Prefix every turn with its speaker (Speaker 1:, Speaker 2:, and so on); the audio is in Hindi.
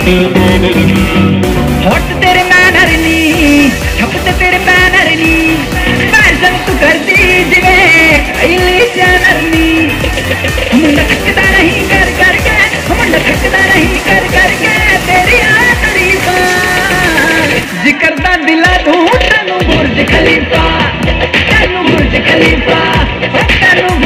Speaker 1: होट तेरे मैनर नी छपते तेरे बैनर नी फैशन तू करती जिवे इली चैनल नी मुंडा थकदा नहीं कर करके मुंडा थकदा नहीं कर करके तेरी तारीफा जिक्र दा दिला तू तेनू बुर्ज खलीफा तेनू बुर्ज खलीफा तेनू